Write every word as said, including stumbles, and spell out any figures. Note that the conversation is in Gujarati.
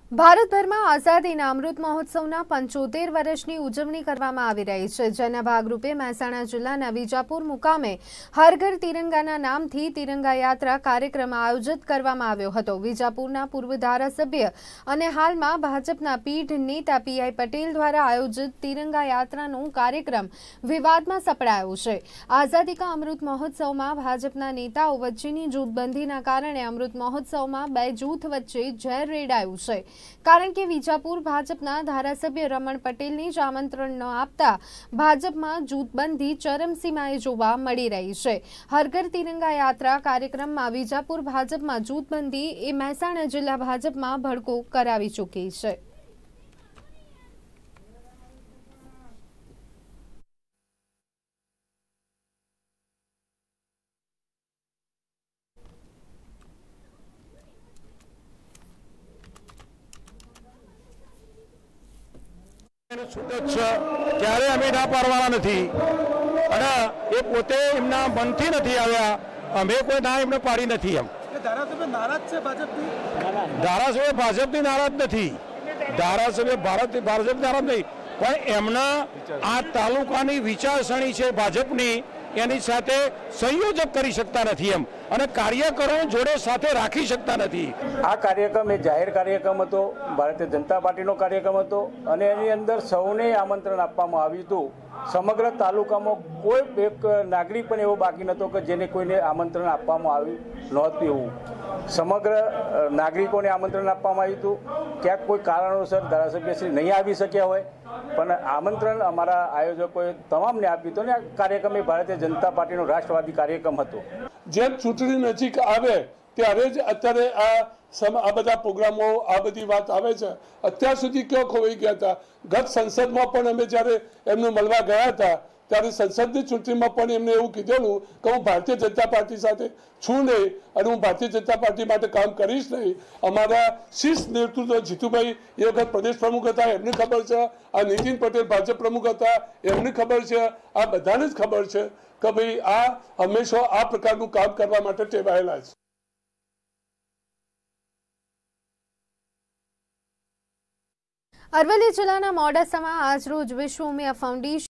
ભારતભરમાં આઝાદીના અમૃત મહોત્સવના પંચોતેર વર્ષની ઉજવણી કરવામાં આવી રહી છે, જેના ભાગરૂપે મહેસાણા જિલ્લાના વિજાપુર મુકામે હર ઘર તિરંગાના નામથી તિરંગા યાત્રા કાર્યક્રમ આયોજિત કરવામાં આવ્યો હતો। વિજાપુરના પૂર્વ ધારાસભ્ય અને હાલમાં ભાજપના પીઢ નેતા પીઆઈ પટેલ દ્વારા આયોજિત તિરંગા યાત્રાનો કાર્યક્રમ વિવાદમાં સપડાયો છે। આઝાદી કા અમૃત મહોત્સવમાં ભાજપના નેતાઓ વચ્ચેની જૂથબંધીના કારણે અમૃત મહોત્સવમાં બે જૂથ વચ્ચે ઝેર રેડાયું છે, કારણ કે વિજાપુર ભાજપના ધારાસભ્ય રમણ પટેલને જ આમંત્રણ ન આપતા ભાજપમાં જૂથબંધી ચરમસીમાએ જોવા મળી રહી છે। હર ઘર તિરંગા યાત્રા કાર્યક્રમમાં વિજાપુર ભાજપમાં જૂથબંધી એ મહેસાણા જિલ્લા ભાજપમાં ભડકો કરાવી ચૂકી છે। क्यारे अमे ना पाड़वाना नथी अने ए पोते एमना मनथी नथी आव्या, अमे कोई ना एमने पाड़ी नथी। एम धारासभ्य नाराज छे भाजपथी? धारासभ्य भाजपथी नाराज नथी, धारासभ्य भारत भाजप नाराज नहीं, पण एमना आ तालुकानी विचारसरणी छे भाजपनी एनी साथे संयोजक करी शकता नथी एम अने कार्यकरो जोड़े साथे राखी शकता नथी। आ कार्यक्रम ए जाहिर कार्यक्रम हतो, भारतीय जनता पार्टीनो कार्यक्रम हतो अने एनी अंदर सौने आमंत्रण आपवामां आव्युं हतुं। समग्र तालुकामां कोई एक नागरिक पण एवो बाकी नहोतो के जेने कोईने आमंत्रण आपवामां आव्युं नहोતું एवुं। समग्र नागरिकोने आमंत्रण आपवामां આવ્યું હતું। ક્યાંક કોઈ કારણોસર ધારાસભ્યશ્રી નહીં આવી શક્યા હોય, પણ આમંત્રણ અમારા આયોજકોએ તમામને આપ્યું હતું અને આ કાર્યક્રમ એ ભારતીય જનતા પાર્ટીનો રાષ્ટ્રવાદી કાર્યક્રમ હતો। જેમ ચૂંટણી નજીક આવે ત્યારે જ અત્યારે આ આ બધા પ્રોગ્રામો આ બધી વાત આવે છે। અત્યાર સુધી ક્યાં ખોવાઈ ગયા હતા? ગત સંસદમાં પણ અમે જ્યારે એમને મળવા ગયા હતા ત્યારે સંસદની ચૂંટણીમાં પણ એમને એવું કીધેલું કે હું ભારતીય જનતા પાર્ટી સાથે છું નહીં અને હું ભારતીય જનતા પાર્ટી માટે કામ કરીશ નહીં। અમારા શીર્ષ નેતૃત્વ જીતુભાઈ એ વખત પ્રદેશ પ્રમુખ હતા, એમને ખબર છે। આ નીતિન પટેલ ભાજપ પ્રમુખ હતા, એમને ખબર છે। આ બધાને જ ખબર છે કે ભાઈ આ હંમેશા આ પ્રકારનું કામ કરવા માટે ટેવાયેલા છે। અરવલ્લી જિલ્લાના મોડાસામાં આજરોજ વિશ્વ ઉમિયા ફાઉન્ડેશન